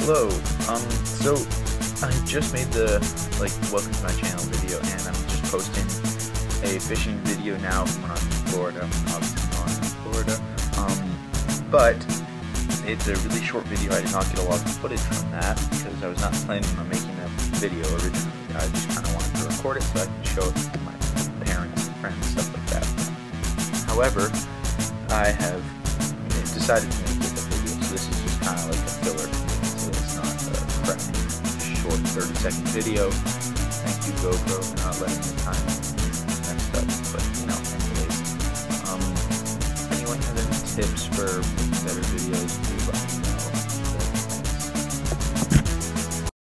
Hello. So I just made the welcome to my channel video, and I'm just posting a fishing video now from when I'm in Florida. But it's a really short video. I did not get a lot of footage from that because I was not planning on making a video originally. I just kind of wanted to record it so I can show it to my parents and friends, stuff like that. However, I have decided to make this a video, so this is just kind of like a filler. So it's not a crappy, short 30-second video. Thank you, GoPro, for not letting the time messed up. But anyways, if anyone has any tips for making better videos, please let me know.